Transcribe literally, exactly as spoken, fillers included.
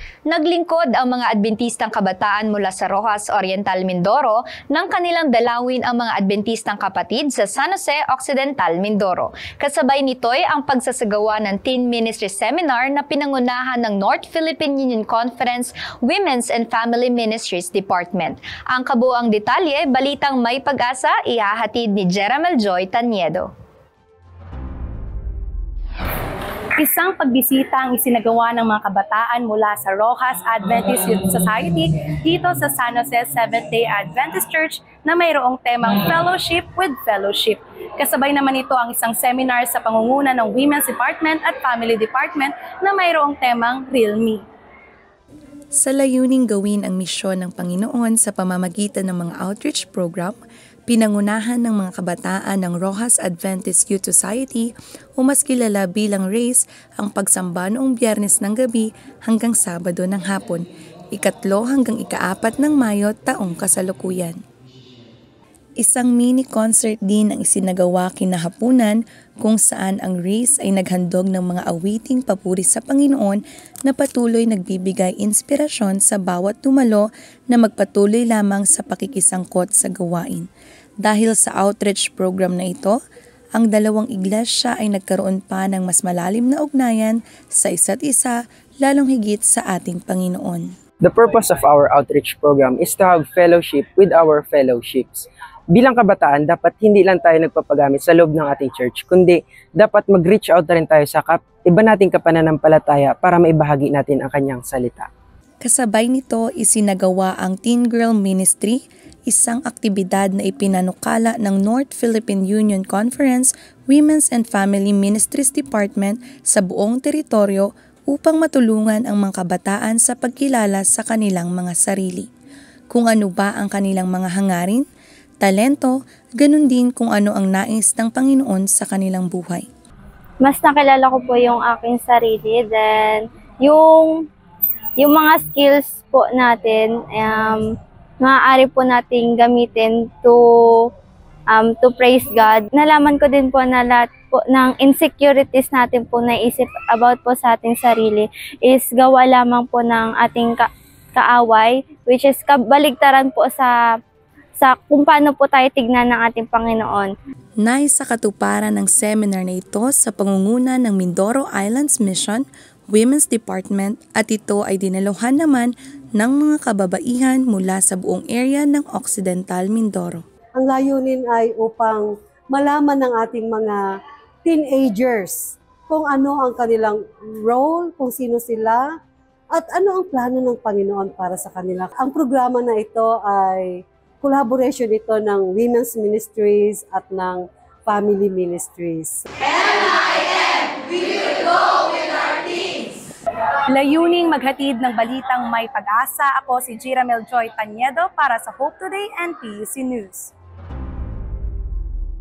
Naglingkod ang mga Adventistang kabataan mula sa Roxas Oriental, Mindoro nang kanilang dalawin ang mga Adventistang kapatid sa San Jose Occidental, Mindoro. Kasabay nito'y ang pagsasagawa ng Teen Ministry Seminar na pinangunahan ng North Philippine Union Conference Women's and Family Ministries Department. Ang kabuuang detalye, balitang May Pag-asa, ihahatid ni Jeramel Joy Taniedo. Isang pagbisita ang isinagawa ng mga kabataan mula sa Roxas Adventist Youth Society dito sa San Jose Seventh-day Adventist Church na mayroong temang Fellowship with Fellowship. Kasabay naman ito ang isang seminar sa pangunguna ng Women's Department at Family Department na mayroong temang Real Me. Sa layuning gawin ang misyon ng Panginoon sa pamamagitan ng mga outreach program, pinangunahan ng mga kabataan ng Roxas Adventist Youth Society o mas kilala bilang RACE ang pagsamba noong Biyernes ng gabi hanggang Sabado ng hapon, ikatlo hanggang ikaapat ng Mayo taong kasalukuyan. Isang mini concert din ang isinagawa kinahapunan kung saan ang RACE ay naghandog ng mga awiting papuri sa Panginoon na patuloy nagbibigay inspirasyon sa bawat dumalo na magpatuloy lamang sa pakikisangkot sa gawain. Dahil sa outreach program na ito, ang dalawang iglesia ay nagkaroon pa ng mas malalim na ugnayan sa isa't isa, lalong higit sa ating Panginoon. The purpose of our outreach program is to have fellowship with our fellowships. Bilang kabataan, dapat hindi lang tayo nagpapagamit sa loob ng ating church, kundi dapat mag-reach out na rin tayo sa kap iba nating kapananampalataya para maibahagi natin ang kanyang salita. Kasabay nito, isinagawa ang Teen Girl Ministry, isang aktibidad na ipinanukala ng North Philippine Union Conference Women's and Family Ministries Department sa buong teritoryo upang matulungan ang mga kabataan sa pagkilala sa kanilang mga sarili. Kung ano ba ang kanilang mga hangarin, talento, ganun din kung ano ang nais ng Panginoon sa kanilang buhay. Mas nakilala ko po yung aking sarili, then yung yung mga skills po natin, um, maaari po nating gamitin to um, to praise God. Nalaman ko din po na lahat po ng insecurities natin po naisip about po sa ating sarili is gawa lamang po ng ating ka kaaway, which is kabaligtaran po sa sa kung paano po tayo tignan ng ating Panginoon. Nais sa katuparan ng seminar na ito sa pangunguna ng Mindoro Islands Mission, Women's Department at ito ay dinaluhan naman ng mga kababaihan mula sa buong area ng Occidental Mindoro. Ang layunin ay upang malaman ng ating mga teenagers kung ano ang kanilang role, kung sino sila, at ano ang plano ng Panginoon para sa kanila. Ang programa na ito ay collaboration ito ng Women's Ministries at ng Family Ministries. Layuning maghatid ng balitang may pag-asa, ako si Jeramel Joy Taniedo para sa Hope Today and P U C News.